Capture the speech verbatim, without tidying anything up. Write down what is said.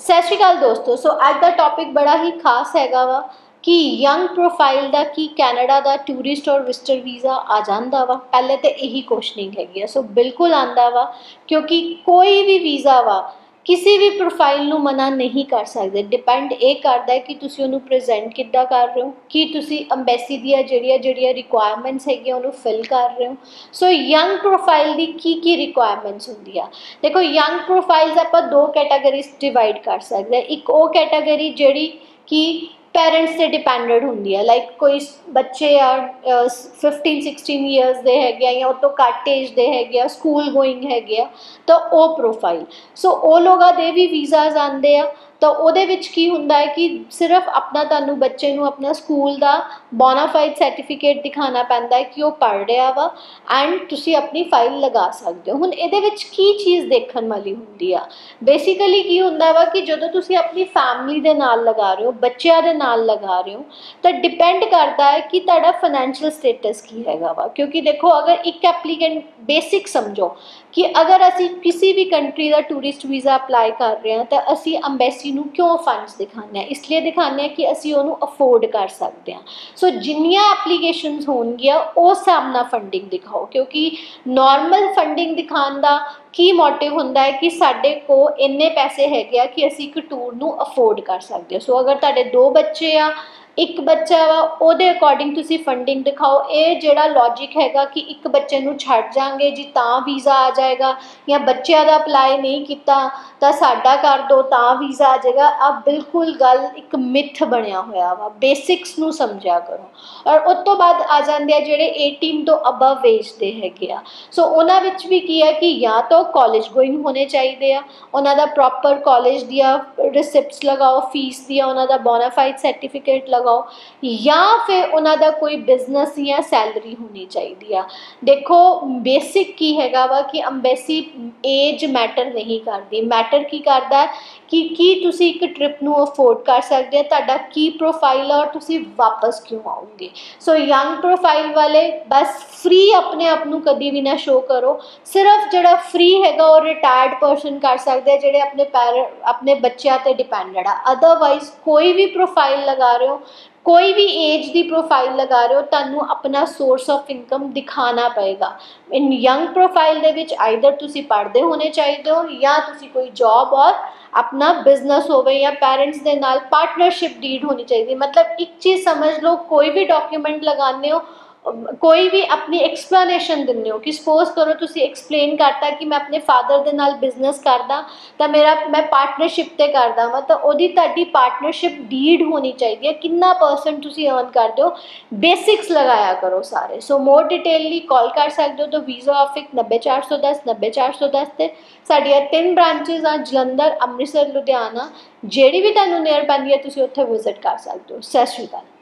सत श्री अकाल दोस्तों। सो अज का टॉपिक बड़ा ही खास हैगा वा कि यंग प्रोफाइल का की कैनेडा का टूरिस्ट और विजिटर वीज़ा आ जाता वा। पहले तो यही क्वेश्चनिंग हैगी। सो बिल्कुल आता वा, क्योंकि कोई भी वीज़ा वा किसी भी प्रोफाइल नू मना नहीं कर सकते। डिपेंड ये करता है कि तुसी उन्होंने प्रेजेंट किद्दां कर रहे हो, कि तुसी अंबैसी दियां जड़ियां जड़ियां रिक्वायरमेंट्स हैगियां उन्होंने फिल कर रहे हो। सो यंग प्रोफाइल की की की रिक्वायरमेंट्स होंदी आ। देखो, यंग प्रोफाइल्स आपां दो कैटागरीज डिवाइड कर सकते हैं। एक वो कैटागरी जिहड़ी कि पेरेंट्स से डिपेंडेंट होंदी है, लाइक कोई बच्चे आ फिफ्टीन सिक्सटीन ईयर्स दे है या उस तो घट एज दे है, स्कूल गोइंग है, तो वो प्रोफाइल। सो वो लोगों के भी वीज़ाज आते हैं। तो उहदे विच की हुंदा है कि सिर्फ अपना तुहानू बच्चे नू अपना स्कूल का बोनाफाइड सर्टिफिकेट दिखाना पैंदा है कि वो पढ़ रहा वा, एंड तुसी अपनी फाइल लगा सकते हो। हुण इहदे विच की चीज़ देखने वाली हुंदी आ, बेसिकली की हुंदा वा कि जदों तुसी अपनी फैमिली दे नाल लगा रहे हो, बच्चों दे नाल लगा रहे हो, तो डिपेंड करता है कि तुहाडा फाइनैंशियल स्टेटस की हैगा वा। क्योंकि देखो, अगर एक एप्लीकेंट बेसिक समझो कि अगर असी किसी भी कंट्री का टूरिस्ट वीज़ा अपलाई कर रहे हैं तो असी अंबैसी नू क्यों फंड्स दिखाने, इसलिए दिखाने कि असी उन्होंने अफोर्ड कर सकते हैं। सो जिन्नियां एप्लीकेशनस होणगियां उस हिसाब नाल फंडिंग दिखाओ, क्योंकि नॉर्मल फंडिंग दिखाने का की मोटिव होंदा है कि साडे को इन्ने पैसे है कि असी एक टूर नू अफोर्ड कर सकते हो। सो अगर तुहाडे दो बच्चे आ, एक बच्चा वा, उहदे अकॉर्डिंग तुसी फंडिंग दिखाओ। ये जिहड़ा लॉजिक हैगा कि एक बच्चे नू छड्ड जांगे जी तां वीज़ा आ जाएगा, या बच्चों का अपलाई नहीं किया तो साडा कर दो तां वीज़ा आ जाएगा, अब बिल्कुल गल एक मिथ बनिया होया वा। बेसिक्स नू समझा करो। और उस तो बाद आ जाते हैं जिहड़े एटीन तो अबव एज दे हैगे आ। सो उन्हां विच भी की है कि या तो कॉलेज गोइंग होने चाहिए आ, उन्हां दा प्रॉपर कॉलेज दियां रिसिप्ट्स लगाओ, फीस दिया उन्हां दा बोनाफाइड सर्टिफिकेट लगाओ, या फिर उन्होंने कोई बिजनेस या सैलरी होनी चाहिए। देखो, बेसिक की हैगा वा कि अंबैसी एज मैटर नहीं करती। मैटर की करता है कि की तुसी एक ट्रिप नू अफोर्ड कर सकते हैं, तुहाडा की प्रोफाइल और तुसी वापस क्यों आओगे। सो यंग प्रोफाइल वाले बस फ्री अपने आप नू कभी भी ना शो करो। सिर्फ जिहड़ा फ्री हैगा और रिटायर्ड पर्सन कर सकते हैं, जिहड़े अपने पेरेंट अपने बच्चों पर डिपेंडेड आ। अदरवाइज कोई भी प्रोफाइल लगा रहे हो, कोई भी एज की प्रोफाइल लगा रहे हो, तुहानू अपना सोर्स ऑफ इनकम दिखाना पएगा। इन यंग प्रोफाइल दे विच आइदर तुसी पढ़ते होने चाहिए हो, या तुसी कोई जॉब और अपना बिजनेस होवे, या पेरेंट्स दे नाल पार्टनरशिप डीड होनी चाहिए। मतलब एक चीज़ समझ लो, कोई भी डॉक्यूमेंट लगाने हो, कोई भी अपनी एक्सप्लेनेशन दिंदे हो कि सपोज करो तुसी एक्सप्लेन करता कि मैं अपने फादर दे नाल बिजनेस करदा, तो मेरा मैं पार्टनरशिप ते करदा वा, तो ओदी तुहाडी पार्टनरशिप डीड होनी चाहिए। कितना परसेंट तुसी अर्न करते हो, बेसिक्स लगाया करो सारे। सो मोर डिटेलली कॉल कर सकते हो तो वीज़ा ऑफिस नब्बे चार सौ दस नब्बे चार सौ दस से साडियां तीन ब्रांचेज आ, जलंधर, अमृतसर, लुधियाना। जिहड़ी भी तुहानू नियर पैंदी है तुसी उत्थे विजिट कर सकते हो। सत श्री अकाल।